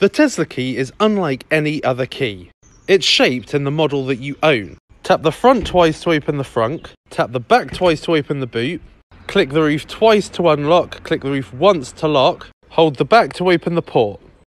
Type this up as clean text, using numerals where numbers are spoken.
The Tesla key is unlike any other key. It's shaped in the model that you own. Tap the front twice to open the frunk, tap the back twice to open the boot, click the roof twice to unlock, click the roof once to lock, hold the back to open the port.